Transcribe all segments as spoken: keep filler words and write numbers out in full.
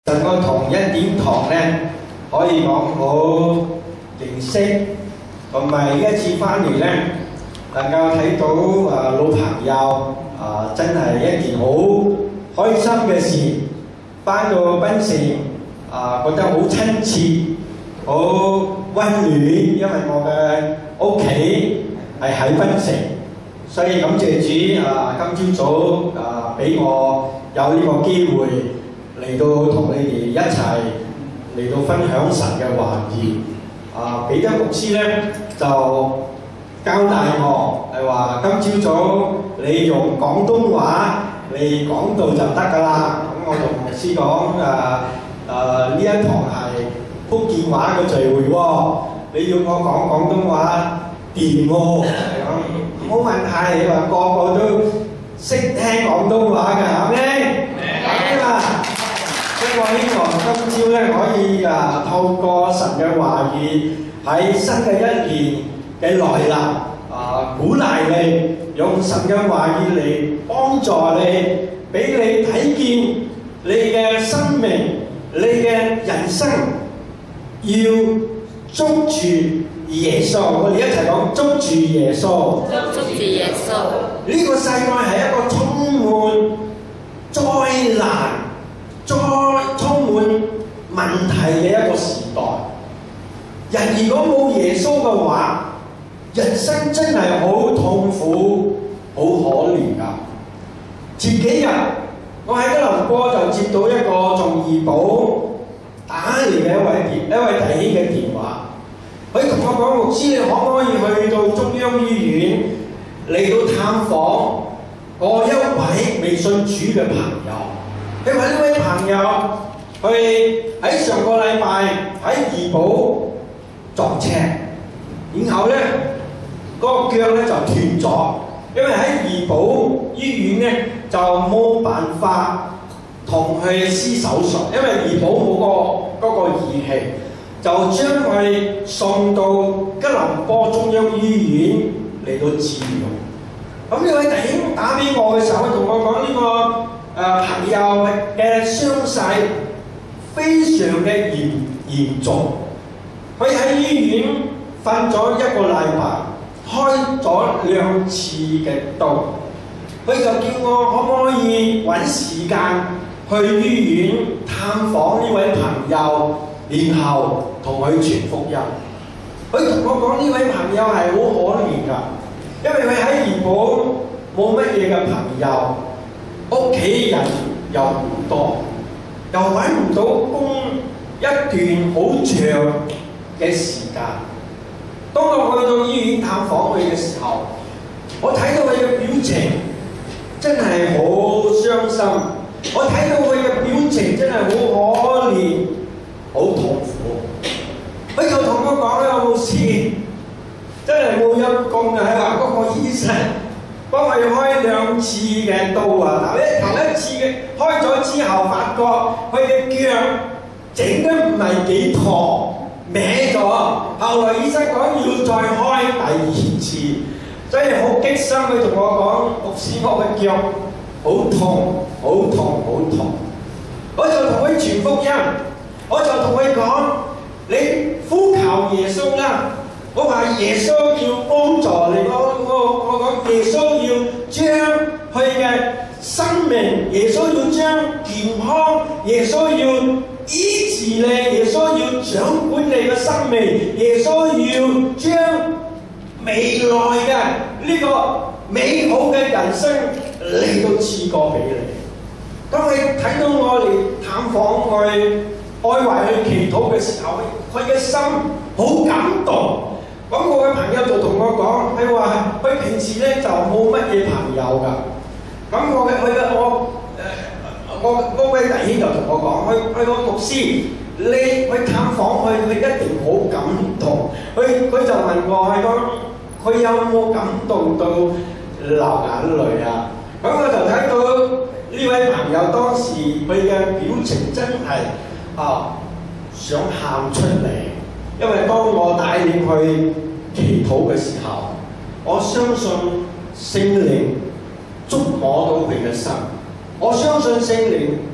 我同一點堂咧，可以講好認識，同埋呢一次翻嚟咧，能夠睇到啊老朋友啊，真係一件好開心嘅事。翻到檳城啊，覺得好親切，好温暖，因為我嘅屋企係喺檳城，所以感謝主啊！今朝早啊，俾我有呢個機會嚟到同你哋一齊嚟到分享神嘅話語。啊，彼得牧師咧就交代我係話，今朝早你用廣東話嚟講道就得㗎啦。咁我同牧師講誒誒，呢一堂係福建話嘅聚會喎，你要我講廣東話掂喎，冇問題。你話個個都識聽廣東話嘅，係咪？係啊！所以我希望今朝咧可以啊，透過神嘅話語喺新嘅一年嘅來臨啊，鼓勵你用神嘅話語嚟幫助你，俾你睇見你嘅生命、你嘅人生要捉住耶穌。我哋一齊講捉住耶穌。 捉住耶穌。 呢個世界係一個充滿災難、再充滿問題嘅一個時代。人如果冇耶穌嘅話，人生真係好痛苦、好可憐㗎。前幾日我喺吉隆坡就接到一個從怡保打嚟嘅一位一位弟兄嘅電話，佢同我講：牧師，你可唔可以去到中央醫院嚟到探訪我一位未信主嘅朋友？佢話呢位朋友佢喺上個禮拜喺怡保撞車，然後咧嗰個腳咧就斷咗，因為喺怡保醫院咧就冇辦法同佢施手術，因為怡保冇個嗰個儀器，就將佢送到吉隆坡中央醫院嚟到治療。咁呢位弟兄打俾我嘅時候，佢同我講呢、這個誒、呃、朋友嘅傷勢非常嘅嚴嚴重，佢喺醫院瞓咗一個禮拜，開咗兩次嘅刀。佢就叫我可唔可以揾時間去醫院探訪呢位朋友，然後同佢傳福音。佢同我講呢位朋友係好可憐㗎，因為佢喺怡保冇乜嘢嘅朋友，屋企人又唔多，又揾唔到工一段好長嘅時間。當我去到醫院探訪佢嘅時候，我睇到佢嘅表情真係好傷心，我睇到佢嘅表情真係好可憐、好痛苦。佢就同我講咧：牧師，真係冇陰功啊！佢話嗰個醫生幫佢開兩次嘅刀啊，頭一頭一次嘅開咗之後，發覺佢嘅腳整得唔係幾妥，歪咗。後來醫生講要再開第二次，所以好激心。佢同我講：牧師，我嘅腳好痛，好痛，好痛。我就同佢傳福音，我就同佢講：你呼求耶穌啦！我話耶穌要幫助你，我我我講耶穌要將佢嘅生命，耶穌要將健康，耶穌要醫治你，耶穌要掌管你嘅生命，耶穌要將未來嘅呢個美好嘅人生嚟到賜過俾你。當佢睇到我嚟探訪佢、愛懷佢、祈禱嘅時候，佢嘅心好感動。咁我嘅朋友就同我講，佢話佢平時咧就冇乜嘢朋友㗎。咁我嘅佢嘅我誒我嗰位弟兄就同我講，佢佢個牧師，你去探訪佢，佢一定好感動。佢佢就問我，係講佢有冇感動到流眼淚啊？咁我就睇到呢位朋友當時佢嘅表情真係啊想喊出嚟。因為當我帶領佢祈禱嘅時候，我相信聖靈觸摸到佢嘅心，我相信聖靈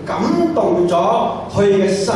感動咗佢嘅心，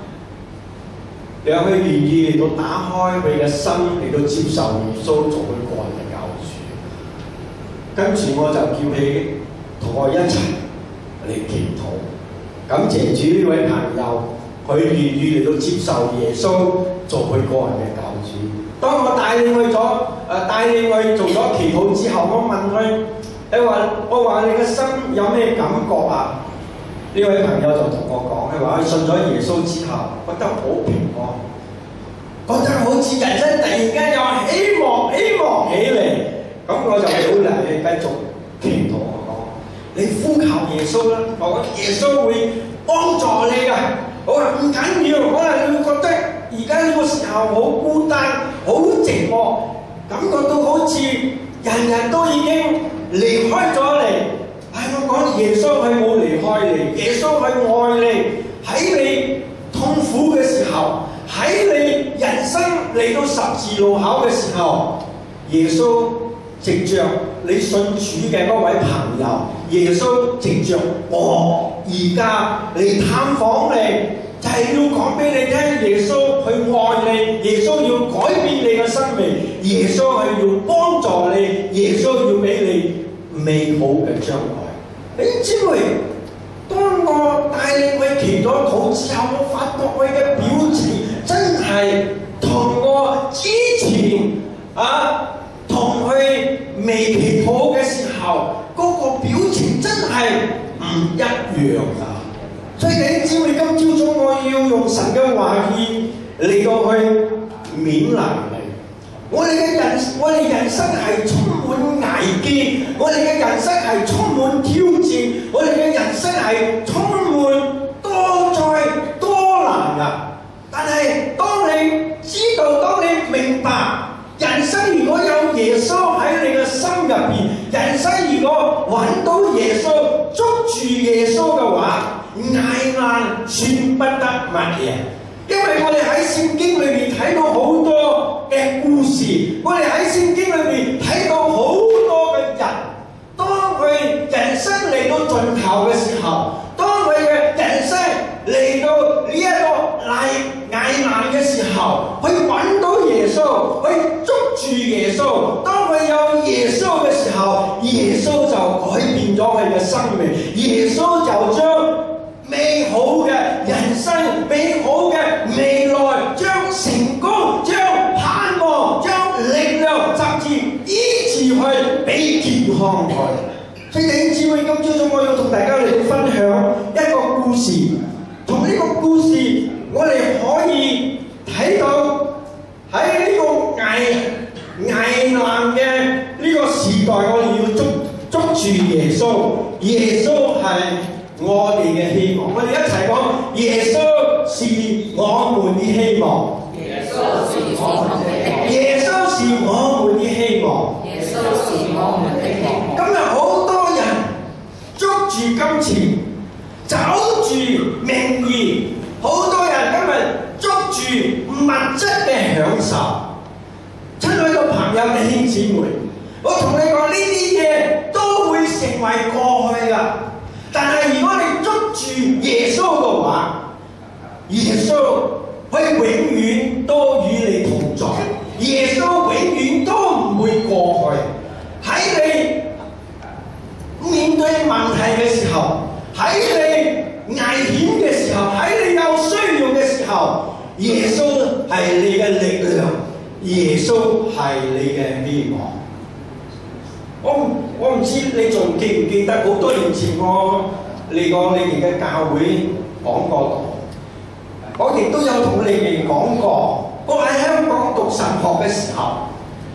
讓佢願意嚟到打開佢嘅心嚟到接受耶穌做佢個人嘅救主。跟住我就叫你同我一齊嚟祈禱，感謝主呢位朋友，佢願意嚟到接受耶穌做佢個人嘅救主。當我帶你去咗誒帶你去做咗祈禱之後，我問佢：你話我話你嘅心有咩感覺啊？呢位朋友就同我講，佢話佢信咗耶穌之後，覺得好平安，覺得好似人生突然間有希望，希望起嚟。咁我就鼓勵你繼續祈禱。我講：你呼求耶穌啦，我講耶穌會幫助你㗎。我話唔緊要，可能你會覺得而家呢個時候好孤單、好寂寞，感覺到好似人人都已經離開咗你。唉，我講耶穌係冇離開你，耶穌係愛你。喺你痛苦嘅時候，喺你人生嚟到十字路口嘅時候，耶穌藉着你信主嘅嗰位朋友，耶穌藉着我而家嚟探訪你，就係、是、要講俾你聽，耶穌去愛你，耶穌要改變你嘅生命，耶穌係要幫助你，耶穌要俾你美好嘅將來。你知唔知？當我帶你去祈咗禱之後，我發覺佢嘅表情真係同我之前啊同佢未祈禱嘅時候嗰、那個表情真係唔一樣㗎。所以你知唔知？今朝早我要用神嘅話語嚟到去勉勵你。我哋嘅人，我哋人生係充滿危機，我哋嘅人生係充滿挑戰，我哋嘅人生係充滿多災多難啊！但係當你知道，當你明白，人生如果有耶穌喺你嘅心入邊，人生如果揾到耶穌，捉住耶穌嘅話，危難算不得乜嘢。因為我哋喺聖經裏面睇到好多嘅故事，我哋喺聖經裏面睇到好多嘅人，當佢人生嚟到盡頭嘅時候，當佢嘅人生嚟到呢一個危危難嘅時候，去揾到耶穌，去捉住耶穌。當佢有耶穌嘅時候，耶穌就改變咗佢嘅生命，耶穌就將美好嘅人生、美好嘅未來，將成功、將盼望、將力量，甚至醫治去俾健康佢。所以弟兄姊妹，今朝早我要同大家嚟分享一個故事。從呢個故事，我哋可以睇到喺呢個危危難嘅呢個時代，我哋要捉捉住耶穌。耶穌係我哋嘅希望，我哋一齊講：耶穌是我們的希望。耶穌是我們的希望。耶穌是我們的希望。耶穌是我們的希望。今日好多人捉住金錢，找住名義，好多人今日捉住物質嘅享受。親愛嘅朋友、弟兄姊妹，我同你講，呢啲嘢都會成為過去㗎。但係如果你捉住耶穌嘅話，耶穌可以永遠都與你同在，耶穌永遠都唔會過去。喺你面對問題嘅時候，喺你危險嘅時候，喺你有需要嘅時候，耶穌係你嘅力量，耶穌係你嘅希望。我我唔知你仲記唔記得，好多年前我嚟過你哋嘅教會講過道，我亦都有同你哋講過。我喺香港讀神學嘅時候，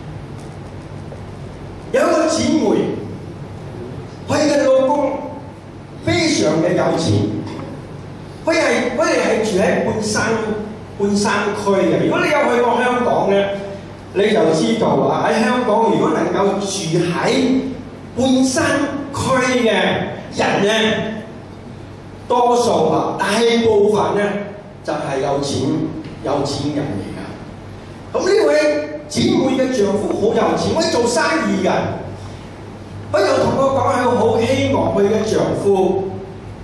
有一個姊妹，佢嘅老公非常嘅有錢，佢係佢哋係住喺半山半山區嘅。如果你有去過香港咧，你就知道啊！喺香港，如果能夠住喺半山區嘅人咧，多數啊，大部分咧就係、是、有錢有錢人嚟㗎。咁呢位姊妹嘅丈夫好有錢，可以做生意㗎。佢又同我講，佢好希望佢嘅丈夫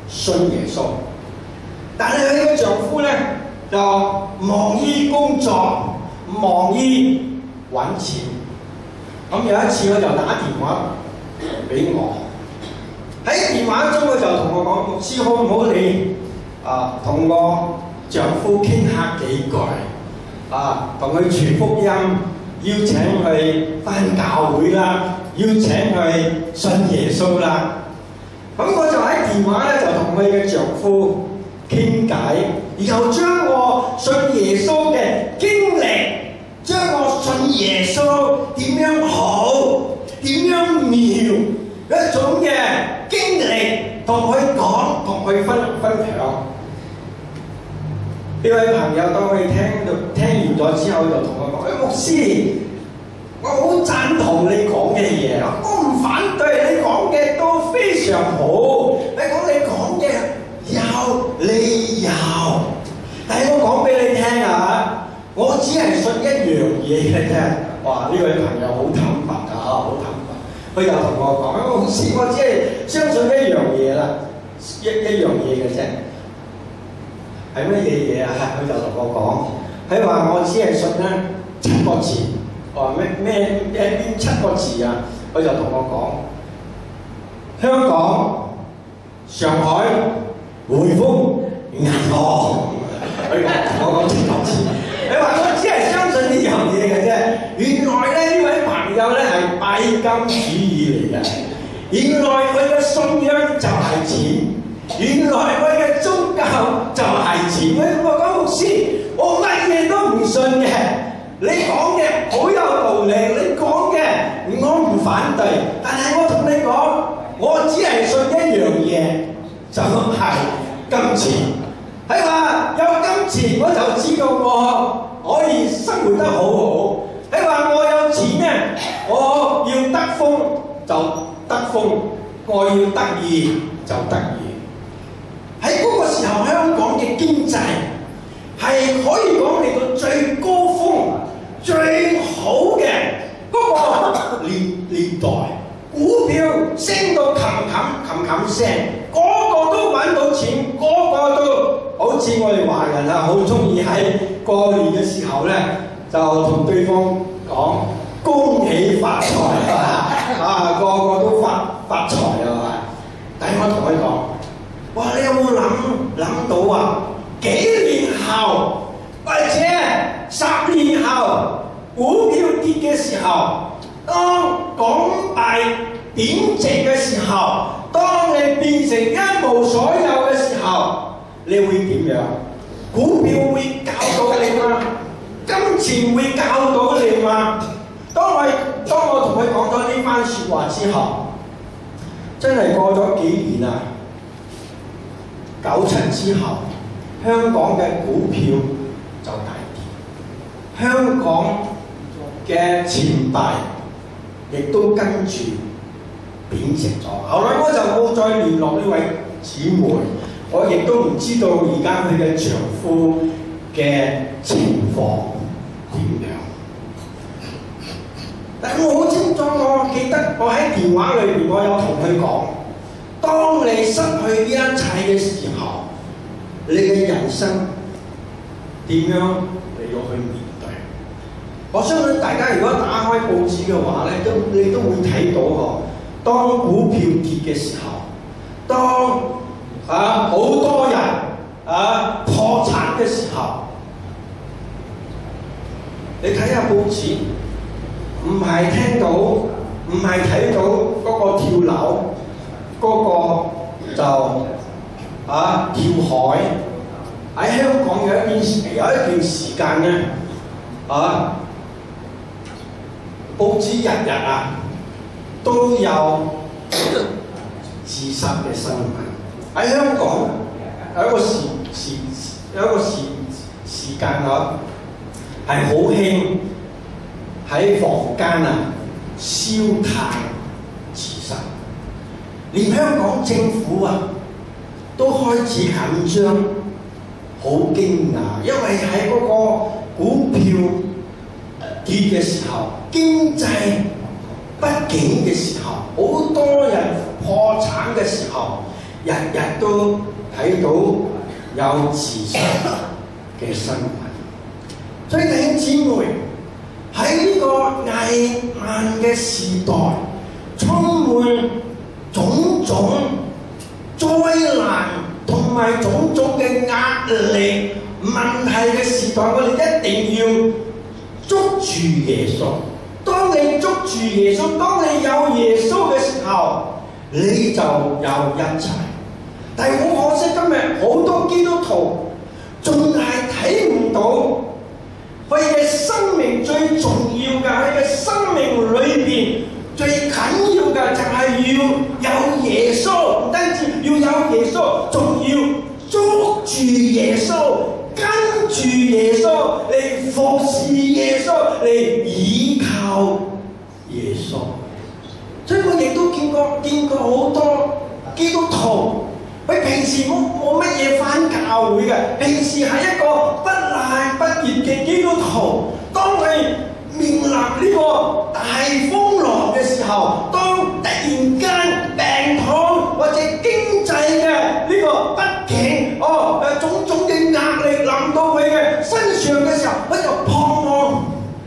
信耶穌，但係佢嘅丈夫咧就忙於工作，忙於揾錢。咁有一次佢就打電話俾我，喺電話中佢就同我講：牧師，好唔好你啊同我丈夫傾下幾句啊，同佢傳福音，邀請佢返教會啦，邀請佢信耶穌啦。咁我就喺電話咧就同佢嘅丈夫傾偈，然後將我信耶穌嘅經歷，將我信耶穌點樣好、點樣妙一種嘅經歷同佢講，同佢分分享。呢位朋友當佢聽到聽完咗之後，就同我講：誒牧師，我好贊同你講嘅嘢，我唔反對你講嘅都非常好。你講你講嘅有理由，但係我講俾你聽啊，我只係信一樣嘢嘅啫。哇！呢位朋友好坦白啊，好坦白。佢又同我講：牧師，我只係相信一樣嘢啦，一一樣嘢嘅啫。係乜嘢嘢啊？佢就同我講，佢話我只係信咧七個字。我話咩咩誒邊七個字啊？佢就同我講：香港、上海、匯豐、銀行。佢講我講七個字。佢話我只係相信呢樣嘢嘅啫。原來咧呢位朋友咧係拜金主義嚟嘅。原來佢嘅信仰就係錢。原來佢嘅宗教就係錢。我講牧師，我乜嘢都唔信嘅。你講嘅好有道理，你講嘅我唔反對，但係我同你講，我只係信一樣嘢，就係金錢。係話有金錢我就知道我可以生活得好好。係話我有錢咧，我要得風就得風，我要得意就得意。喺嗰個時候，香港嘅經濟係可以講嚟到最高峰、最好嘅嗰個年年代，股票升到冚冚冚冚聲，個個都揾到錢，個個都好似我哋華人啊，好中意喺過年嘅時候咧，就同對方講恭喜發財啊！啊，個個都發發財啊！但係我同佢講。哇！你有冇諗諗到啊？幾年後或者十年後，股票跌嘅時候，當港幣貶值嘅時候，當你變成一無所有嘅時候，你會點樣？股票會教到你嗎？金錢會教到你嗎？當我當我同佢講咗呢番説話之後，真係過咗幾年啊！九七之後，香港嘅股票就大跌，香港嘅錢幣亦都跟住貶值咗。後來我就冇再聯絡呢位姊妹，我亦都唔知道而家佢嘅丈夫嘅情況點樣。但我好清楚，我記得我喺電話裏邊，我有同佢講。當你失去呢一切嘅時候，你嘅人生點樣嚟到去面對？我相信大家如果打開報紙嘅話咧，都你都會睇到喎。當股票跌嘅時候，當啊好多人啊破產嘅時候，你睇下報紙，唔係聽到，唔係睇到嗰個跳樓。嗰個就啊跳海，喺香港有一段有一段時間咧，啊報紙日日啊都有自殺嘅新聞。喺香港有一個時時有一個時時間啊，係好興喺房間啊燒炭自殺。連香港政府啊都開始緊張，好驚訝，因為喺嗰個股票跌嘅時候，經濟不景嘅時候，好多人破產嘅時候， 日日都睇到有自殺嘅新聞。所以弟兄姊妹喺呢個危難嘅時代，充滿種種災難同埋種種嘅壓力問題嘅時代，我哋一定要捉住耶穌。當你捉住耶穌，當你有耶穌嘅時候，你就有一切。但係好可惜，今日好多基督徒仲係睇唔到佢嘅生命最重要嘅，佢嘅生命裏邊最緊要嘅就係要有耶穌，唔單止要有耶穌，仲要捉住耶穌，跟住耶穌嚟服侍耶穌，嚟倚靠耶穌。所以我亦都見過見過好多基督徒，佢平時冇冇乜嘢返教會嘅，平時係一個不爛不熱嘅基督徒。當佢面臨呢個大風浪嘅時候，當突然間病痛或者經濟嘅呢個不景，哦誒種種嘅壓力臨到佢嘅身上嘅時候，佢就彷徨，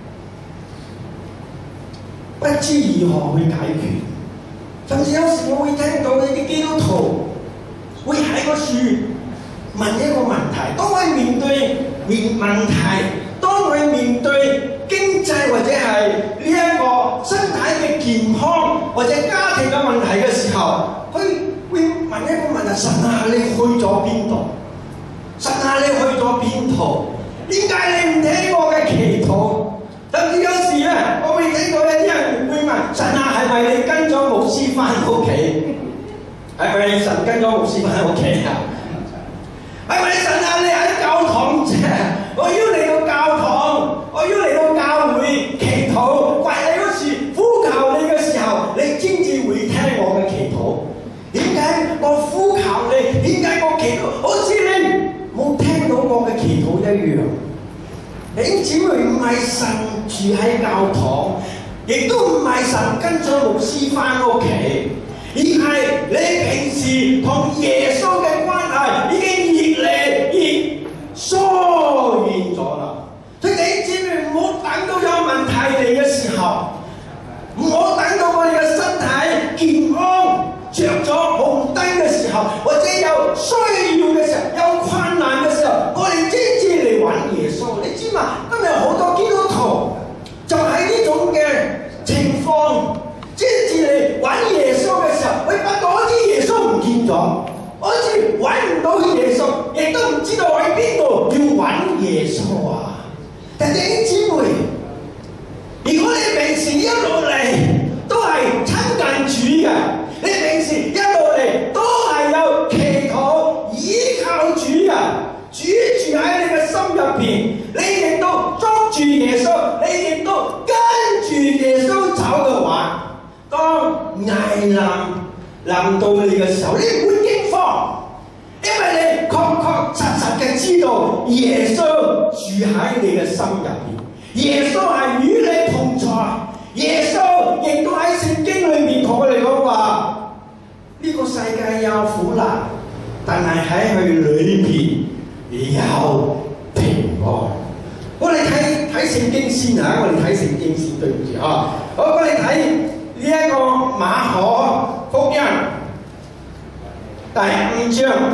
不知如何去解決。甚至有時我會聽到呢啲基督徒會喺個樹問一個問題，當佢面對面問題，當佢面對經濟或者係呢一個身體嘅健康或者家庭嘅問題嘅時候，佢會問一個問題：神啊，你去咗邊度？神啊，你去咗邊度？點解你唔聽我嘅祈禱？甚至有時咧，我會聽到有啲人會問：神啊，係咪你跟咗牧師翻屋企？係咪神跟咗牧師翻屋企啊？係咪神啊？你喺教堂啫？我要嚟到教堂，我要嚟到教會祈禱，跪喺嗰時呼求你嘅時候，你先至會聽我嘅祈禱。點解我呼求你？點解我祈禱好似你冇聽到我嘅祈禱一樣？弟兄姊妹，唔係神住喺教堂，亦都唔係神跟咗牧師翻屋企，而係你平時同耶穌嘅關係已經越嚟越疏遠咗啦。所以弟兄姊妹，唔好等到有問題嚟嘅時候，唔好等到我哋嘅身體健康着咗紅燈嘅時候，或者有需要嘅時候，有困難嘅時候，我哋先至嚟揾耶穌。你知嘛？今日好多基督徒就喺呢種嘅情況，先至嚟揾耶穌嘅時候，佢發覺好似耶穌唔見咗，好似揾唔到耶穌，亦都唔知道喺邊度要揾耶穌啊！但弟兄姊妹，如果你平時一路嚟都係親近主嘅，你平時一路嚟都係有祈禱依靠主嘅，主住喺你嘅心入邊，你亦都捉住耶穌，你亦都跟住耶穌走嘅話，當危難臨到你嘅時候，你唔會驚慌，因為你確確實實嘅知道耶穌住喺你嘅心入邊，耶穌係與你同在，耶穌亦都喺聖經裏面同我哋講話，呢個世界有苦難，但係喺佢裏邊有平安。我哋睇睇聖經先嚇，我哋睇聖經先，對唔住嚇。好，我哋睇呢一個馬可福音第五章。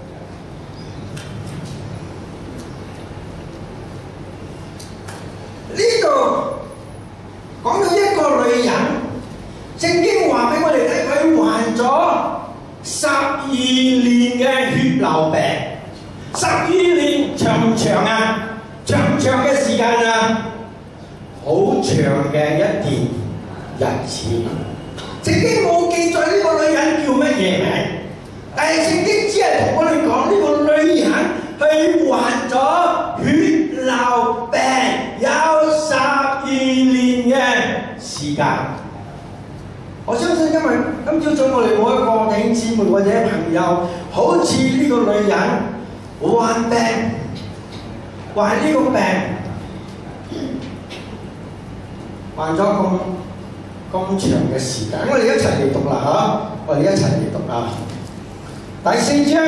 呢度講到一個女人，聖經話俾我哋睇，佢患咗十二年嘅血流病。十二年長唔長啊？長唔長嘅時間啊？好長嘅一段日子。聖經冇記載呢個女人叫乜嘢名，但係聖經只係同我哋講呢個女人佢患咗血流病，有十二年嘅時間。我相信今日今朝早我哋冇一個弟兄姊妹或者朋友，好似呢個女人患病，患呢個病，患咗咁咁長嘅時間。我哋一齊嚟讀啦嚇，我哋一齊嚟讀啊！ 第四章，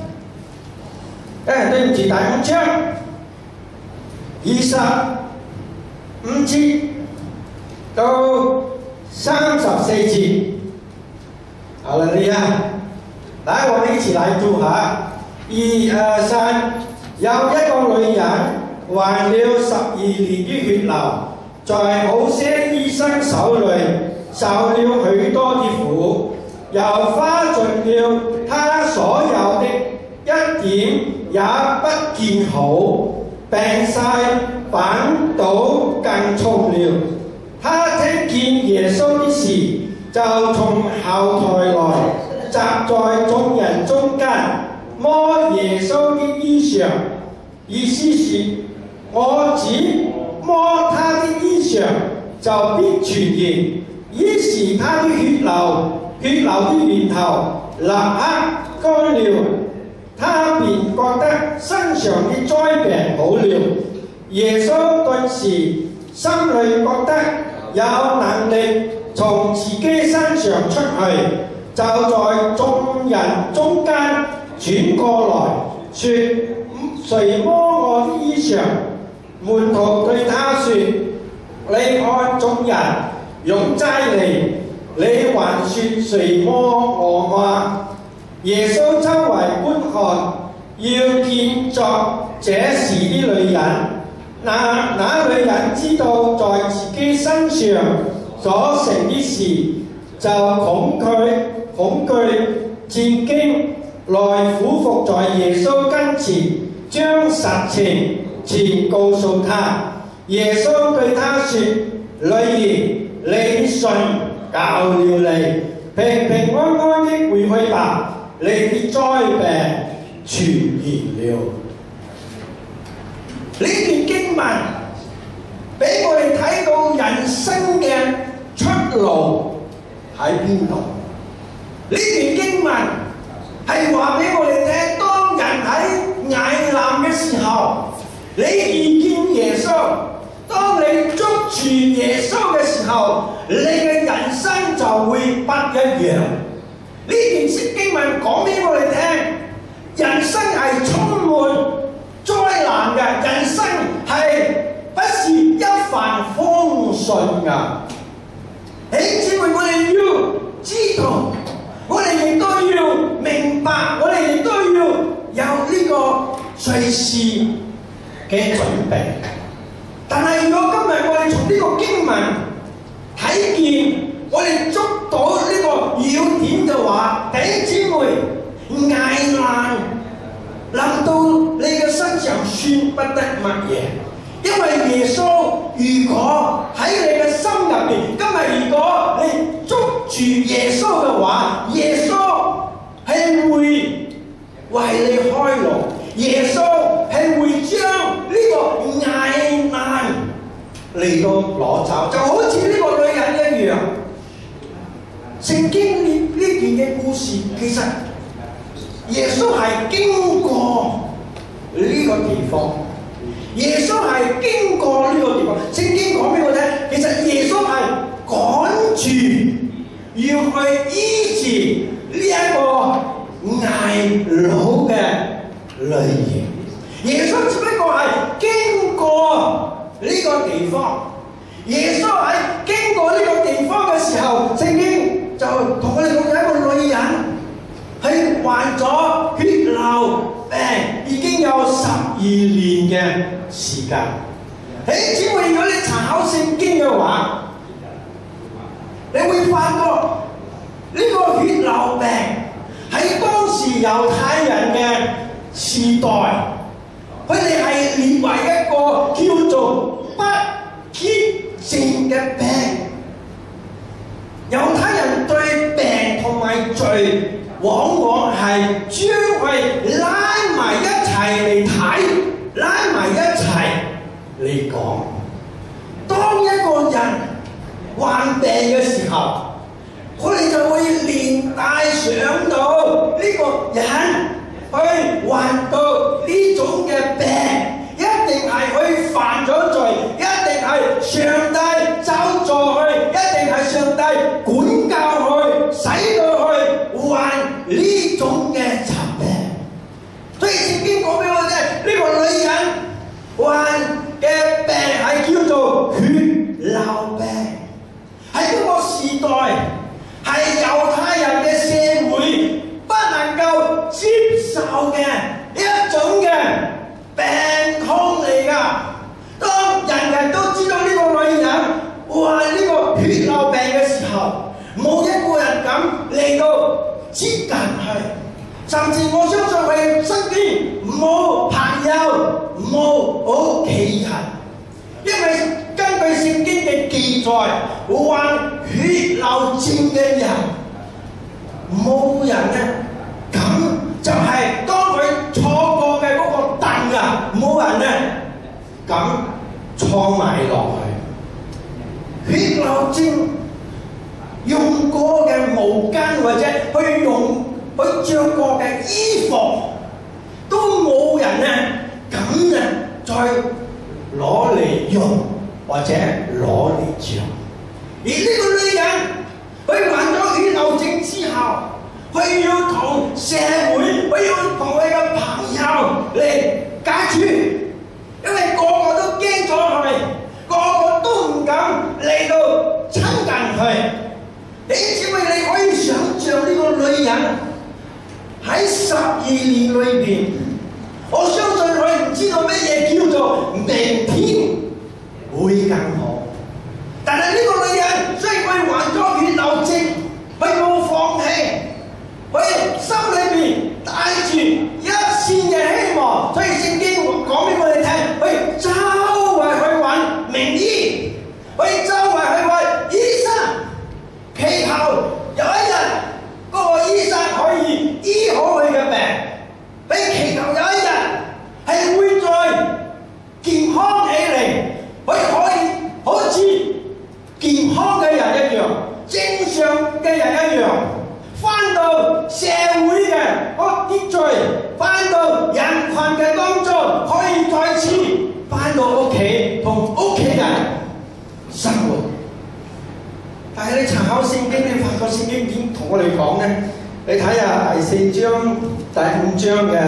誒對唔住，第五章二十五節到三十四節。好了，你啊，來，我們一起來讀下。一二三，有一個女人患了十二年的血流，在好些醫生手裏受了許多的苦，又花盡了他所有的，一點也不見好，病勢反倒更重了。他聽見耶穌的事，就從後台來，站在眾人中間，摸耶穌的衣裳，意思是我只摸他的衣裳就必痊愈。於是他的血流血流的源頭立刻乾了，他便覺得身上的災病好了。耶穌頓時心裏覺得有能力從自己身上出去，就在眾人中間轉過來，說：誰摸我的衣裳？門徒對他說：你看眾人擁擠嚟，你還說誰摸我嗎？耶穌周圍觀看，要見作這事的女人。那那女人知道在自己身上所成的事，就恐懼恐懼戰驚，來俯伏在耶穌跟前，將實情全告訴他。耶穌對他說：女兒，你的信救了你，平平安安的回去吧，你的災病痊愈了。呢段經文俾我哋睇到人生嘅出路喺邊度？呢段經文係話俾我哋聽，當人喺危難嘅時候，你遇見耶穌，當你捉住耶穌嘅時候，你嘅人生就會不一樣。呢段經文講俾我哋聽，人生係充滿災難嘅，人生係不是一帆風順㗎。弟兄姊妹，我哋要知道，我哋亦都要明白，我哋亦都要有呢個隨時嘅準備。但係如果今日我哋從呢個經文睇見，我哋捉到呢個要點嘅話，弟兄姊妹，危難臨到你嘅身上算不得乜嘢，因為耶穌如果喺你嘅心入邊，今日如果你捉住耶穌嘅話，耶穌係會為你開路，耶穌係會將呢個危難嚟到攞走，就好似呢個女人一樣。聖經呢呢段嘅故事，其實耶穌係經過呢個地方，耶穌係經過呢個地方。聖經講俾我聽，其實耶穌係趕住要去醫治呢一個睚魯嘅女兒。耶穌只不過係經過呢個地方，耶穌喺經過呢個地方嘅時候，聖經就同我哋講有一個女人係患咗血流病，已經有十二年嘅時間。誒，只會如果你查考聖經嘅話，你會發覺呢個血流病喺當時猶太人嘅時代，佢哋係列為一個叫做不潔淨嘅病。猶太人對病同埋罪，往往係將佢拉埋一齊嚟睇，拉埋一齊嚟講。當一個人患病嘅時候，佢哋就會連帶想到呢個人去患到呢種嘅病，一定係佢犯咗罪，一定係上帝咒詛佢，一定係上帝管教佢，使到佢患呢種嘅接近佢，甚至我相信佢身邊冇朋友冇屋企人，因為根據聖經嘅記載，患血流症嘅人冇人咧，咁就係當佢坐過嘅嗰個凳啊，冇人咧咁坐埋落去。血流症用過嘅毛巾或者去用去着過嘅衣服，都冇人咧咁啊再攞嚟用或者攞嚟着。而呢個女人，佢患咗血流症之後，佢要同社會，佢要同佢嘅朋友嚟解決，因為個個都驚咗佢，個個都唔敢嚟到親近佢。你只會你可以想像呢個女人喺十二年裏邊，我相信佢唔知道乜嘢叫做明天會更好。但係呢個女人雖然佢患咗血流症，佢冇放棄，佢心裏邊帶住一線嘅希望，所以聖經講俾我哋聽，佢周圍去揾名醫，佢周圍去揾醫生，祈求有一日嗰個醫生可以醫好佢嘅病，佢祈求有一日係會再健康起嚟，佢可以好似健康嘅人一樣，正常嘅人一樣，返到社會嘅嗰秩序，返到人群嘅當中，可以再次返到屋企同屋企人生活。但係你查考聖經，你發覺聖經點同我哋講呢？你睇下第四章第五章嘅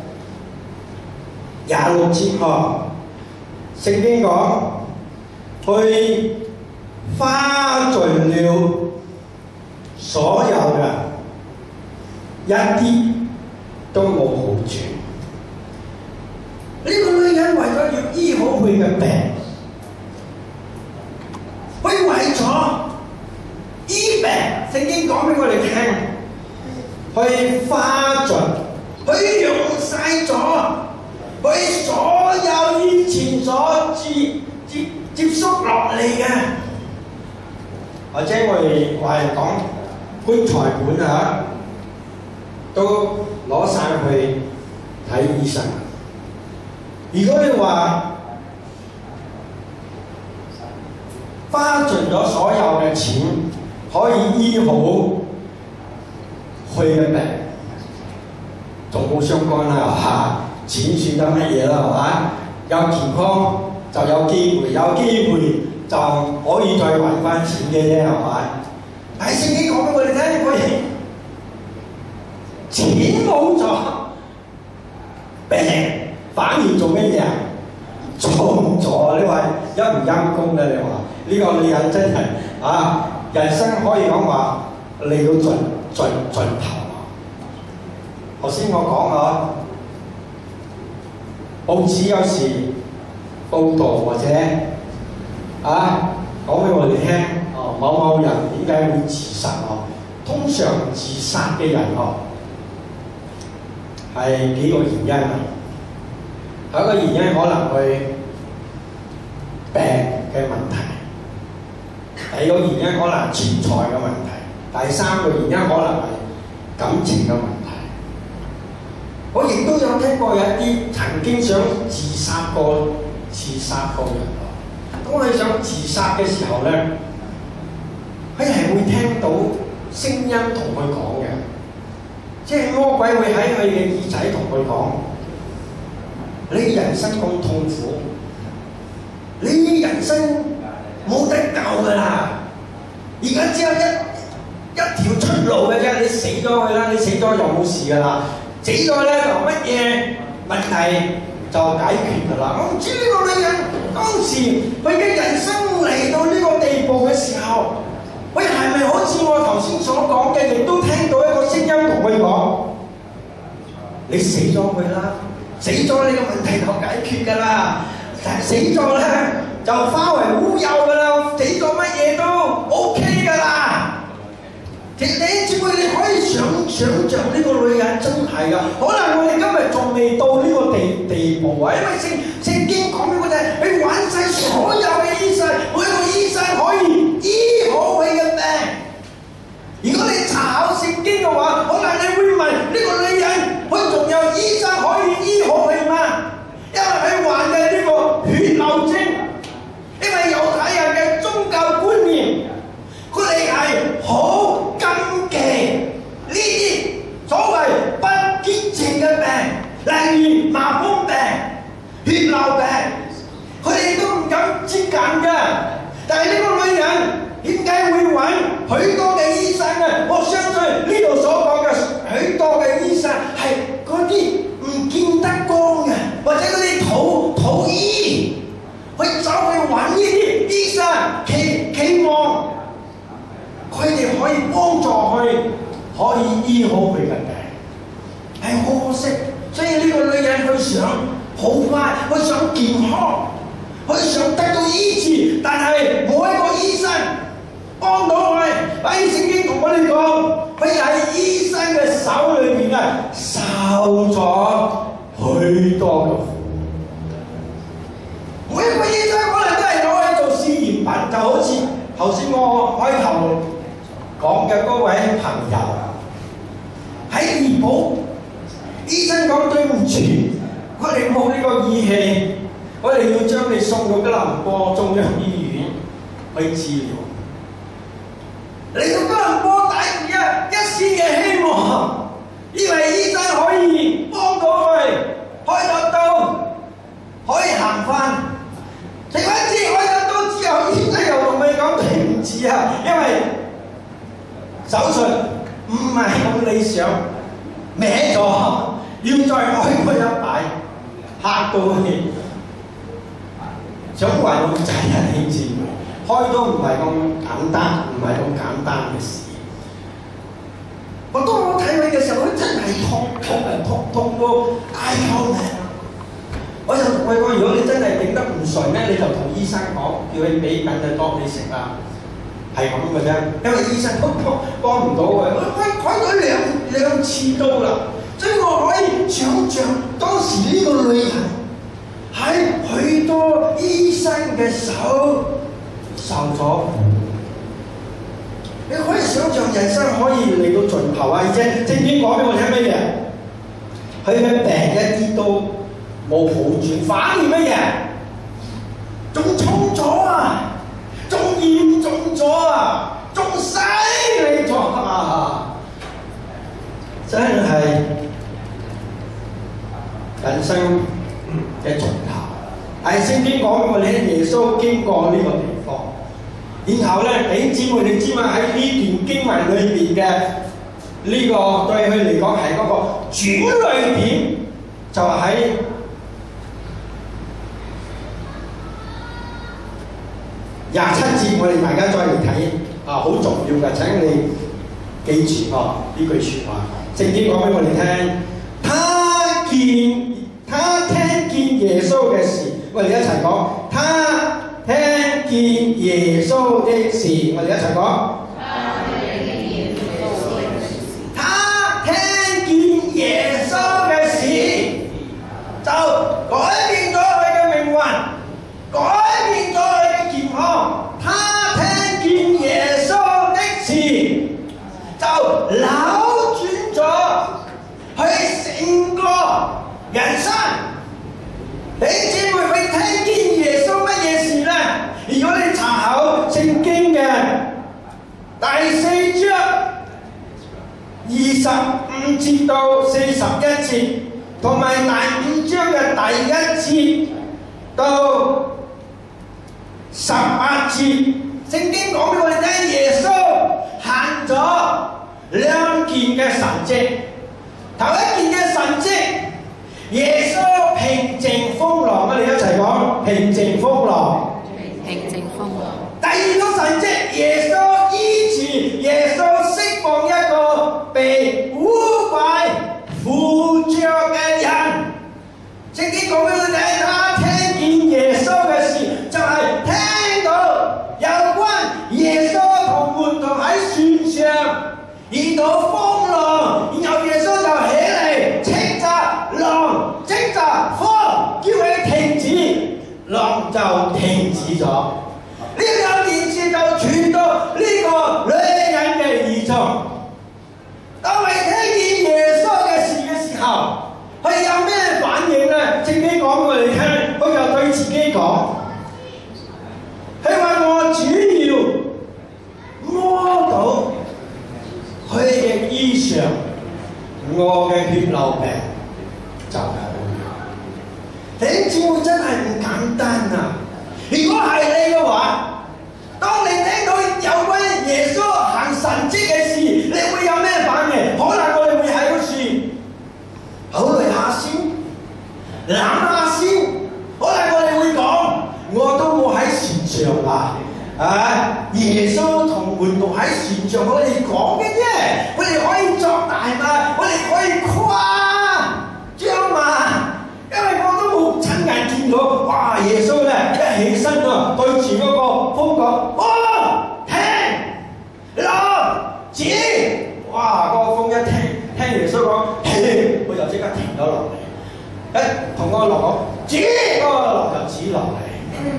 廿六節喎，聖經講佢花盡了所有嘅，一啲都冇好處。呢個女人為咗要醫好佢嘅病，佢為咗醫病，聖經講俾我哋聽，佢花盡，佢用晒咗佢所有以前所接接接觸落嚟嘅，或者我哋話講棺材本啊，都攞晒去睇醫生。如果你話花盡咗所有嘅錢，可以醫好佢嘅病，仲冇相干啦嚇，錢算得乜嘢啦係嘛？有健康就有機會，有機會就可以再揾翻錢嘅啫係嘛？但係聖經講俾我哋聽，可以錢冇咗，病反而做乜嘢啊？重咗，你話陰唔陰公咧？你話呢、這個女人真係啊！人生可以講話嚟到盡盡盡頭。頭先我講啊，報紙有時報導或者啊講俾我哋聽，哦某某人點解會自殺哦？通常自殺嘅人哦係幾個原因啊？有一個原因可能佢病嘅問題。第二個原因可能係錢財嘅問題，第三個原因可能係感情嘅問題。我亦都有聽過有一啲曾經想自殺過、自殺過人。當佢想自殺嘅時候咧，佢係會聽到聲音同佢講嘅，即係魔鬼會喺佢嘅耳仔同佢講：你人生咁痛苦，你人生冇得救㗎啦！而家只有一一條出路嘅啫，你死咗佢啦，你死咗就冇事㗎啦，死咗咧就乜嘢問題就解決㗎啦。我唔知呢個女人當時佢嘅人生嚟到呢個地步嘅時候，佢係咪好似我頭先所講嘅，亦都聽到一個聲音同佢講：你死咗佢啦，死咗你個問題就解決㗎啦，死咗咧就化為烏有㗎啦，死咗乜嘢都 OK 㗎啦。 弟兄姊妹，你可以想想像呢個女人真係噶，可能我哋今日仲未到呢個地地步啊，因為聖聖經講俾我哋，佢玩晒所有嘅醫生，每個醫生可以醫好佢嘅病。如果你查考聖經嘅話，可能你會問呢個女人，佢仲有醫生可以醫好佢嗎？因為佢患嘅呢個血漏症，因為猶太人嘅宗教觀念，佢哋係好禁忌呢啲所謂不潔淨嘅病，例如麻風病、血漏病，佢哋都唔敢接近㗎。但係呢個女人點解會揾許多嘅醫生呢？我相信呢度所講嘅許多嘅醫生係嗰啲唔見得光嘅，或者嗰啲土土醫，去走去揾呢啲醫生，期期望佢哋可以幫助佢，可以醫好佢嘅病。係好可惜，所以呢個女人佢想好快，佢想健康，佢想得到醫治，但係冇一個醫生幫到佢。反而聖經同我哋講，佢喺醫生嘅手裏邊啊，受咗許多嘅苦。每一個醫生可能都係攞去做試驗品，就好似頭先我開頭講嘅嗰位朋友喺怡保，醫生講對唔住，我哋冇呢個儀器，我哋要將你送到吉隆坡中央醫院去治療。嚟到吉隆坡帶住一一絲嘅希望，以為醫生可以幫到佢開咗刀，可以行翻。食翻支開咗刀之後，醫生又同佢講對唔住啊，因為手術唔係咁理想，歪咗，要再開多一擺，嚇到佢想為我仔啊！兄姊妹，開刀唔係咁簡單，唔係咁簡單嘅事。我當我睇佢嘅時候，佢真係痛痛啊，痛痛到嗌救命！我就同佢講：如果你真係頂得唔順咧，你就同醫生講，叫佢俾緊嘅多你食啦。係咁嘅啫，因為醫生都幫幫唔到佢，我開開咗兩兩次刀啦，所以我可以想像當時呢個女人喺許多醫生嘅手受咗苦。你可以想像人生可以嚟到盡頭啊！而且聖經講俾我聽乜嘢？佢嘅病一啲都冇好轉，反而乜嘢？仲重咗啊！仲嚴重咗啊！仲犀利咗啊！真係人生嘅盡頭。係聖經講過，你耶穌經過呢個地方，然後咧，弟兄姊妹，你知嘛？喺呢段經文裏邊嘅呢個對佢嚟講係嗰個轉捩點，就喺廿七節，我哋大家再嚟睇啊，好重要嘅，請你記住哦呢句説話。聖經講俾我哋聽，他見他聽見耶穌嘅事，我哋一齊講。他聽見耶穌的事，我哋一齊講。他聽見耶穌嘅事，就改變咗佢嘅命運，改變咗佢嘅健康。他聽見耶穌的事，就扭轉咗佢成個人生。你姊妹會聽見耶穌乜嘢事呢？如果你查考聖經嘅第四章二十五節到四十一節，同埋第五章嘅第一節到十八節，聖經講俾我哋聽，耶穌行咗兩件嘅神蹟。頭一件嘅神蹟，耶穌平靜風浪，我哋一齊講平靜風浪。平靜風浪。第二個神蹟，耶穌醫治，耶穌釋放一個被污穢附着嘅人。聖經講俾我哋，他聽見耶穌嘅事，就係、是、聽到有關耶穌同門徒喺船上就停止咗。呢個件事就傳到呢個女人嘅耳中。當佢聽見耶穌嘅事嘅時候，佢有咩反應咧？聖經講俾我哋聽，佢就對自己講：佢話我主要摸到佢嘅衣裳，我嘅血流病就係好咗。弟兄姊妹真係唔簡單啊！如果係你嘅話，當你聽到有關耶穌行神蹟嘅事，你會有咩反應？可能我哋會喺嗰處考慮下先，諗下先。可能我哋會講：我都冇喺船上啊！啊，耶穌同門徒喺船上，我哋講嘅啫，我哋可以作大嘛，我哋可以誇張嘛。因為我都冇親眼見到，哇！耶穌咧一起身啊，對住嗰個風講：風停落止！哇！嗰、那個風一聽聽耶穌講，佢就即刻停咗落嚟。一同嗰個浪講止，嗰、那個浪就止落嚟。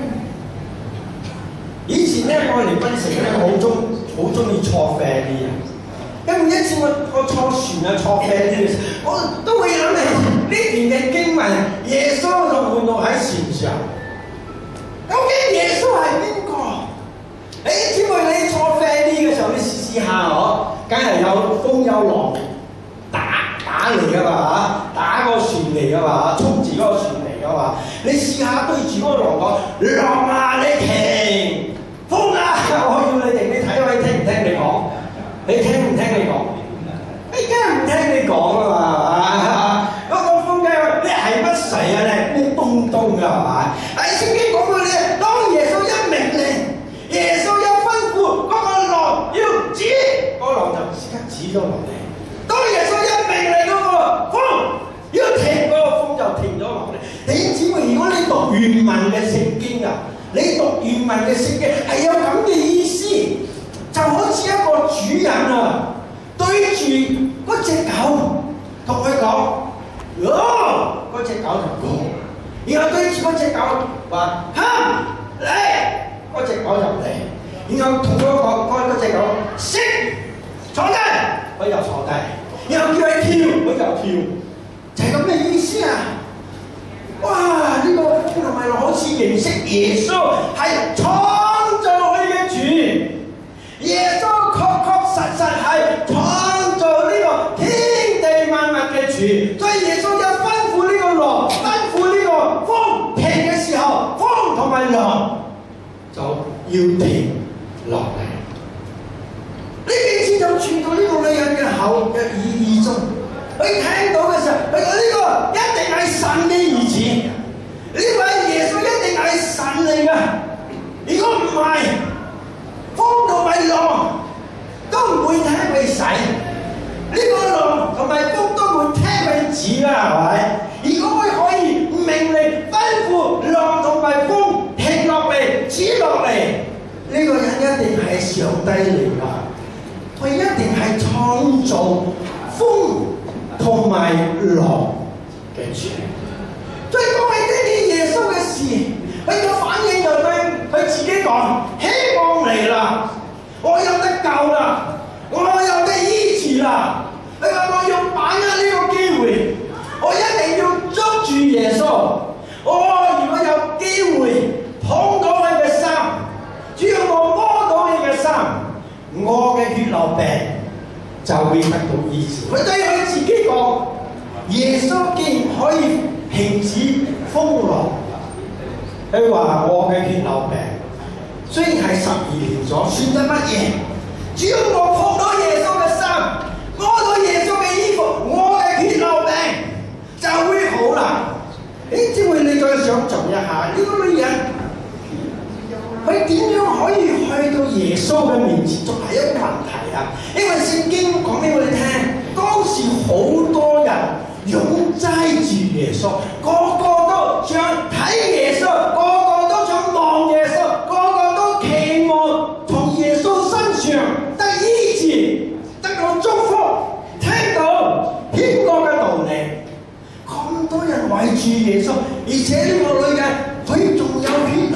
以前咧，我嚟檳城咧，好中好中意坐飛啲啊！咁每一次我我坐船啊坐飛機嘅時候，我都會諗起呢段嘅經文，耶穌同門徒喺船上。究竟耶穌係邊個？你知唔知你坐飛機嘅時候，你試試下嗬，梗係有風有浪打打嚟噶嘛嚇，打個船嚟噶嘛嚇，衝住嗰個船嚟噶嘛。你試下對住嗰個浪講：浪啊，你停！風啊，我要你停！你睇下你聽唔聽你講？你聽唔聽你講？你梗係唔聽你講啊嘛！嗰個風雞話：你係乜水啊？你烏東東㗎係嘛？但係聖經講到你，當耶穌一命令，耶穌一吩咐，嗰個浪要止，嗰個浪就即刻止咗落嚟。當耶穌一命令嗰個風要停，嗰個風就停咗落嚟。你姊妹，如果你讀原文嘅聖經啊，你讀原文嘅聖經係有咁嘅意思。就好似一個主人啊，對住嗰隻狗同佢講：哦，嗰隻狗就講，然後對住嗰隻狗話：哼，嚟，嗰隻狗就嚟，然後同嗰個嗰隻狗識坐低，佢又坐低，然後叫佢跳，佢就跳，就係咁嘅意思啊！哇！呢、這個風同埋浪好似認識耶穌係創造佢嘅主。耶穌確確實實係創造呢個天地萬物嘅主，所以耶穌一吩咐呢個浪，吩咐呢個風停嘅時候，風同埋浪就要停落嚟。呢件事就傳到呢個女人嘅口嘅耳耳中，佢聽到嘅時候，佢講：呢個一定係神嘅兒子，呢位耶穌一定係神嚟㗎。如果唔係，風同埋浪都唔會聽佢使，呢、這個浪同埋風都會聽佢指啦，係咪？如果佢可以命令吩咐浪同埋風停落嚟、止落嚟，呢、這個人一定係上帝嚟㗎，佢一定係創造風同埋浪嘅主。所以當佢聽見耶穌嘅事，佢嘅反應就對佢自己講：希望嚟啦，我有得救啦，我有得醫治啦。佢話：我要把握呢個機會，我一定要捉住耶穌。我如果有機會碰到佢嘅衫，只要我摸到佢嘅衫，我嘅血流病就會得到醫治。佢對佢自己講：耶穌既然可以停止風浪，佢話我嘅血流病雖然係十二年咗，算得乜嘢？只要我碰到耶穌嘅衫，摸到耶穌嘅衣服，我嘅血流病就會好啦。誒，只會你再想象一下，呢、這個女人佢點樣可以去到耶穌嘅面前，仲係一個問題啊！因為聖經講俾我哋聽，當時好多人擁擠住耶穌，個個都想睇耶穌，個個都想望耶穌，個個都期望從耶穌身上得醫治，得到祝福，聽到天國嘅道理。咁多人圍住耶穌，而且呢個女人佢仲有血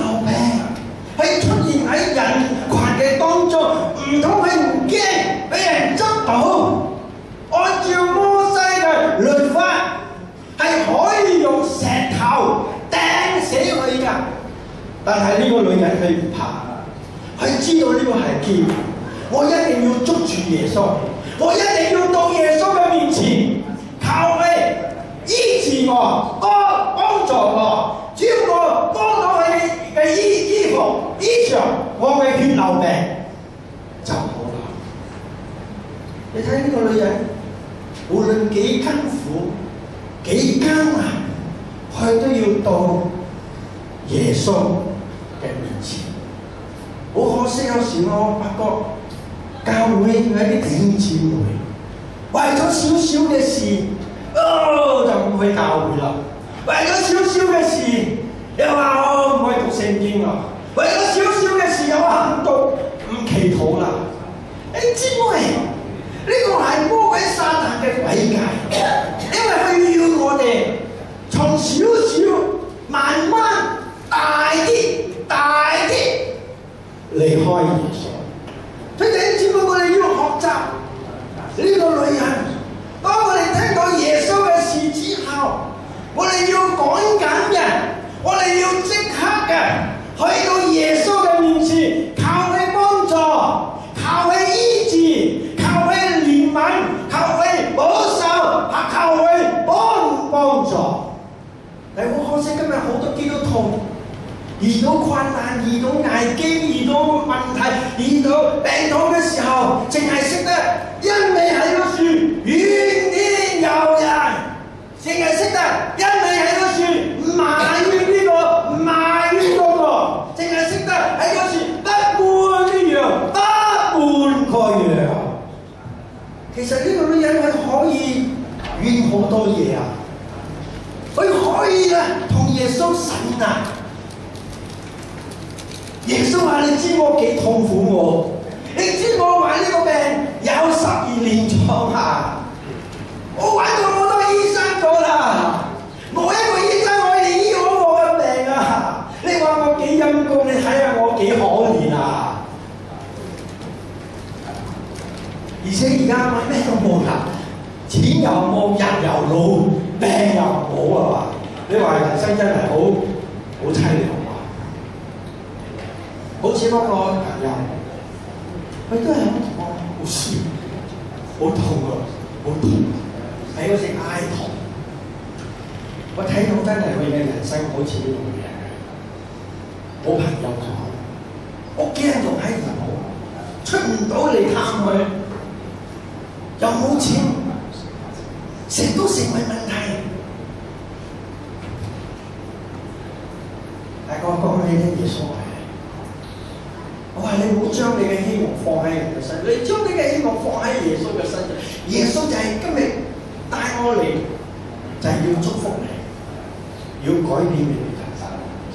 但係呢個女人佢唔怕，佢知道呢個係機會，我一定要捉住耶穌，我一定要到耶穌嘅面前，靠佢醫治我，幫幫助我，只要我幫到佢嘅衣衣服、衣裳，我嘅血流病就好啦。你睇呢個女人，無論幾辛苦、幾艱難，佢都要到耶穌嘅面前。好可惜，有時我發覺教會有啲弟兄姊妹為咗少少嘅事，哦就唔去教會啦；為咗少少嘅事，又話我唔可以讀聖經啦；為咗少少嘅事，又話唔讀唔祈禱啦。你知唔知？呢個係魔鬼撒旦嘅詭計，因為佢要我哋從少少慢慢大啲、大啲離開耶穌。所以弟兄姊妹，我哋要學習呢個女人。當我哋聽到耶穌嘅事之後，我哋要趕緊嘅，我哋要即刻嘅去到耶穌嘅面前，靠佢幫助，靠佢醫治，靠佢憐憫，靠佢保守，靠佢幫幫助。但好可惜，今日好多基督徒遇到困難、遇到危機、遇到問題、遇到病痛嘅時候，淨係識得一味喺個樹怨天尤人，淨係識得一味喺個樹埋怨呢個埋怨嗰個，淨係識得喺個樹不滿呢樣不滿嗰樣。其實呢個女人佢可以怨好多嘢啊，佢可以啊同耶穌呻啊。耶穌話：你知我幾痛苦我，你知我患呢個病有十二年床啊！我揾過好多醫生咗啦，冇一個醫生可以醫好我嘅病啊！你話我幾陰功，你睇下我幾可憐啊！而且而家我咩都冇啦，錢又冇，人又老，病又冇啊嘛！你話人生真係好好凄涼。好似嗰個朋友，佢都係好同我好酸，好痛啊，好痛，係好似哀痛。我睇到真係佢嘅人生好似呢種嘢，冇朋友講，屋企人仲喺度，出唔到嚟探佢，又冇錢，食都成為問題。大哥講你聽耶穌。我話你唔好將你嘅希望放喺人嘅身上，你將你嘅希望放喺耶穌嘅身上。耶穌就係今日帶我嚟，就係、是、要祝福你，要改變你嘅人生。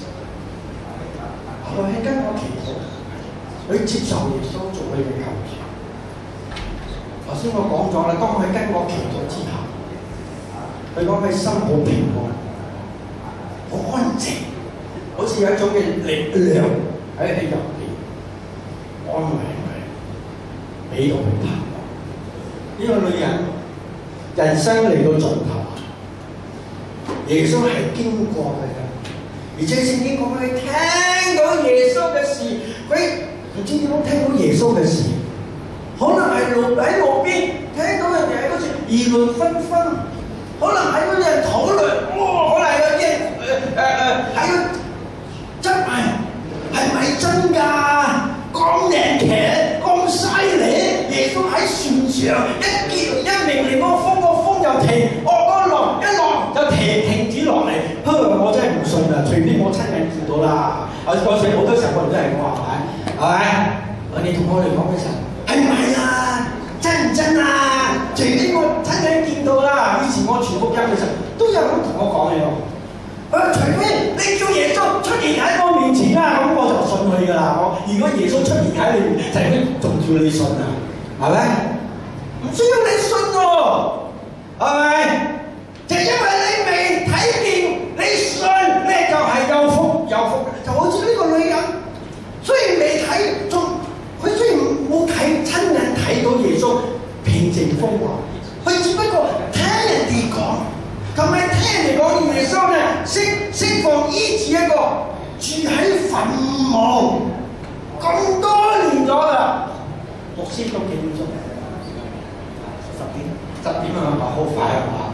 佢係跟我祈禱，佢接受耶穌做佢嘅救主。頭先我講咗啦，當佢跟我祈禱之後，佢講佢心好平安，好安靜，好似有一種嘅力量喺喺入邊。安慰佢，俾到佢盼望。呢個女人人生嚟到盡頭，耶穌係經過佢嘅，而且聖經講佢聽到耶穌嘅事，佢唔知點樣聽到耶穌嘅事，可能係路喺路邊聽到人哋喺嗰處議論紛紛，可能喺嗰啲人討論，哇！可能有啲人誒誒誒喺度質問係咪真㗎？咁靈奇，咁犀利！耶穌喺船上一叫一命令，個風個風就停，惡嗰浪一浪就停停止落嚟。呵，我真係唔信啊！除非我親眼見到啦。我嗰時好多時候我哋都係咁話，係咪？係咪？你同我哋講嘅時候，係唔係啊？真唔真啊？除非我親眼見到啦。以前我傳福音嘅時候，都有人同我講嘅喎。啊！除非你叫耶穌出現喺我面前啦，咁我就信佢㗎啦。我如果耶穌出現喺你面前，就仲叫你信啊？係咪？唔需要你信喎，係咪？就因為你未睇見，你信咧就係有福有福。就好似呢個女人，雖然未睇，仲佢雖然冇睇親眼睇到耶穌平靜風浪，佢只不過聽人哋講。同埋聽人哋講耶穌咧，釋釋放醫治一個住喺墳墓咁多年咗啦。牧師到幾點鐘？十點，十點啊嘛，好快啊嘛。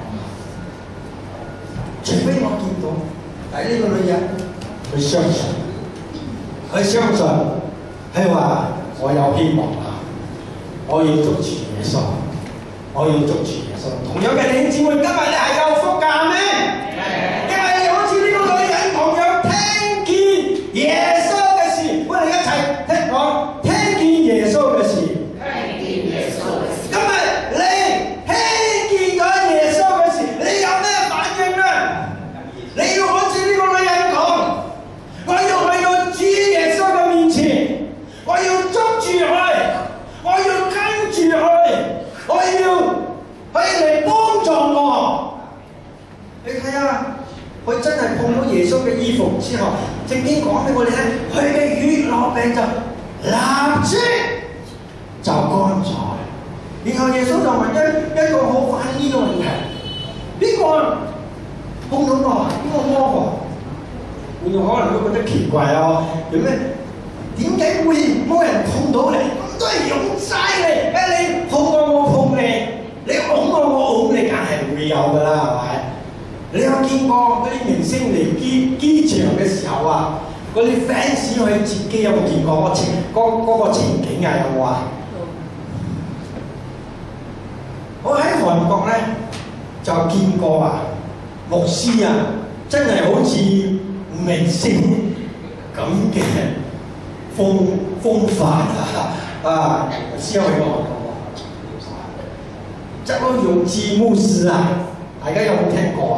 除非我見到，但係呢個女人佢相信，佢相信，佢話我有希望啦，我要捉住耶穌，我要捉住耶穌。同樣嘅弟兄姊妹，今日你係有福㗎咩？因為好似呢個女人同樣聽見耶穌嘅事，我哋一齊聽講聽見耶穌嘅事。聽見耶穌嘅事。今日你聽見咗耶穌嘅事，你有咩反應啊？你要好似呢個女人講，我要去到主耶穌嘅面前，我要捉住佢，我要跟住佢，我要佢嚟幫助我。你睇下，佢真係碰到耶穌嘅衣服之後，聖經講俾我哋聽，佢嘅血落病就立即就乾咗。然後耶穌就問一一個好反義嘅問題：邊個碰到我？邊個摸我？你可能都覺得奇怪啊！有咩？點解會冇人碰到你？咁都係用晒你，誒你碰我我碰你，你拱我我拱你，梗係會有㗎啦，係咪？你有見過嗰啲明星嚟機機場嘅時候啊？嗰啲 fans 去接機有冇見過？個情嗰嗰個情景啊，有冇啊？我喺韓國咧就見過啊，牧師啊，真係好似明星咁嘅風風範啊！啊，師有去過韓國喎，即係用字幕師啊！大家有冇聽過啊？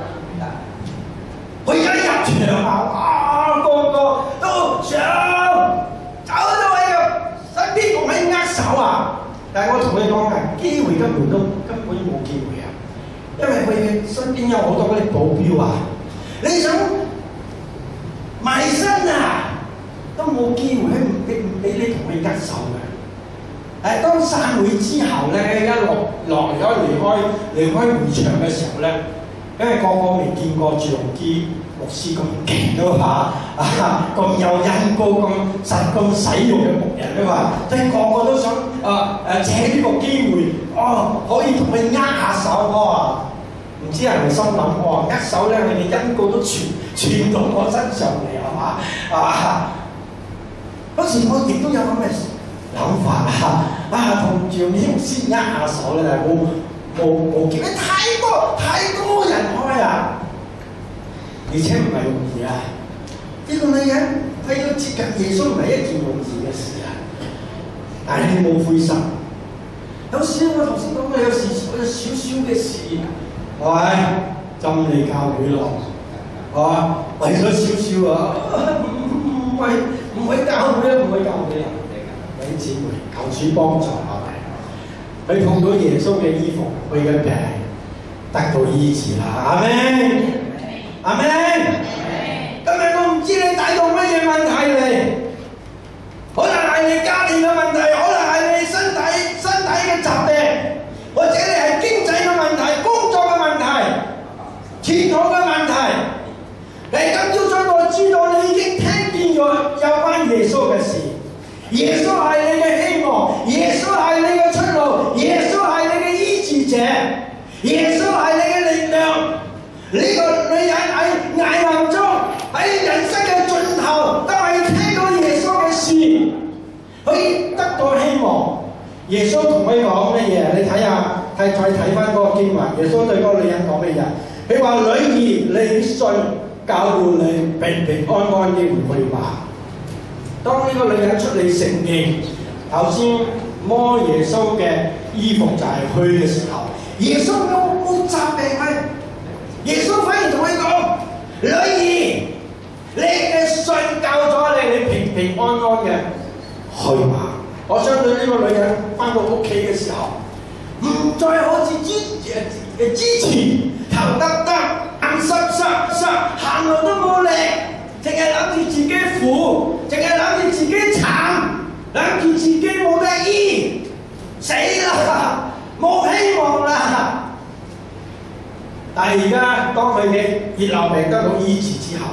佢一入場啊，哇，個個都想走到喺個身邊同佢握手啊！但係我同你講啊，機會根本都根本冇機會啊！因為佢身邊有好多嗰啲保鏢啊，你想埋身啊，都冇機會，佢唔俾唔俾你同佢握手嘅。誒，當散會之後咧，一落落咗離開離開會場嘅時候咧，因為個個未見過趙鏞基牧師咁勁都嘛，啊咁有恩膏咁實咁使用嘅牧人都嘛，即係個個都想啊誒借呢個機會，哦可以同佢握下手喎。唔知係咪心諗喎，握手咧，佢哋恩膏都傳傳到我身上嚟係嘛啊！嗰時我亦都有咁嘅諗法啊！啊，同趙鏞基牧師握下手咧，冇冇冇見，太多太多人開啊！而且唔係容易啊！呢、這個女人佢要接近耶穌唔係一件容易嘅事啊！但係你冇灰心，有時我頭先講嘅有時我有少少嘅事，係咪浸你教會咯？啊，為咗少少啊，唔係唔係教會啊，唔係教會啊！弟兄姊妹，求主幫助我哋。佢碰到耶穌嘅衣服，佢嘅病得到醫治啦！阿們。阿們，今日我唔知你帶到乜嘢問題嚟，可能係你家庭嘅問題，可能係你身體身體嘅疾病，或者你係經濟嘅問題、工作嘅問題、前途嘅問題。你今朝早我知道你已經聽見咗有關耶穌嘅事，耶穌係你嘅希望，耶穌係你嘅出路，耶穌係你嘅醫治者，耶穌係你嘅力量。呢、這個女人喺危難中，喺人生嘅盡頭，都係聽到耶穌嘅事，佢得到希望。耶穌同佢講乜嘢？你睇下，睇再睇翻嗰個經文。耶穌對嗰個女人講乜嘢？佢話：女兒，你信，教導你平平安安嘅回去吧。當呢個女人出嚟承認頭先摸耶穌嘅衣服就係佢嘅時候，耶穌冇冇責備佢。耶穌反而同佢講：女兒，你嘅信救咗你，你平平安安嘅去吧。我相信呢個女人翻到屋企嘅時候，唔再好似之誒之前頭耷耷、眼濕濕濕，行路都冇力，淨係諗住自己苦，淨係諗住自己慘，諗住自己冇得醫，死啦，冇希望啦。但係而家當佢嘅血漏病得到醫治之後，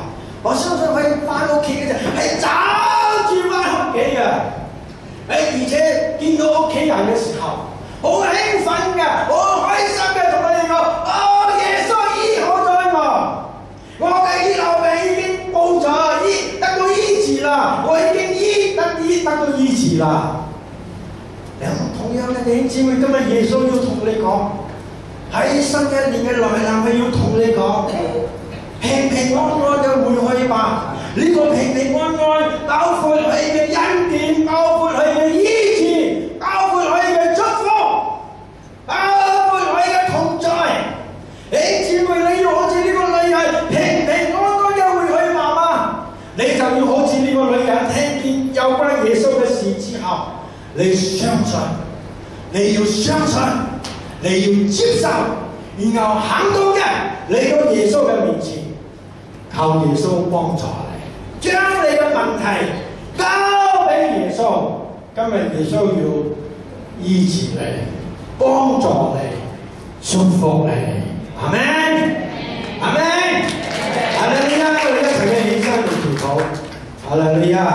我相信佢翻屋企嘅就係走住翻屋企嘅，誒而且見到屋企人嘅時候，好興奮嘅，好開心嘅，同佢哋講：哦，耶穌醫好咗我，我嘅血流病已經報咗，醫得到醫治啦，我已經醫得醫得到醫治啦。同樣嘅弟兄姊妹，今日耶穌要同你講，喺新一年嘅來臨，係要同你講，平平安安嘅回去吧。呢、這個平平安安，包括佢嘅恩典，包括佢嘅醫治，包括佢嘅祝福，包括佢嘅同在。弟兄姊妹，你要好似呢個女人平平安安嘅回去吧嘛，你就要好似呢個女人聽見有關耶穌嘅事之後，你相信。你要相信，你要接受，然後行動嘅嚟到耶穌嘅面前，靠耶穌幫助你，將你嘅問題交俾耶穌。今日耶穌要醫治你，幫助你，祝福你。阿們，阿們，哈利路亞！我哋一齊嘅起身嚟祈禱。哈利路亞！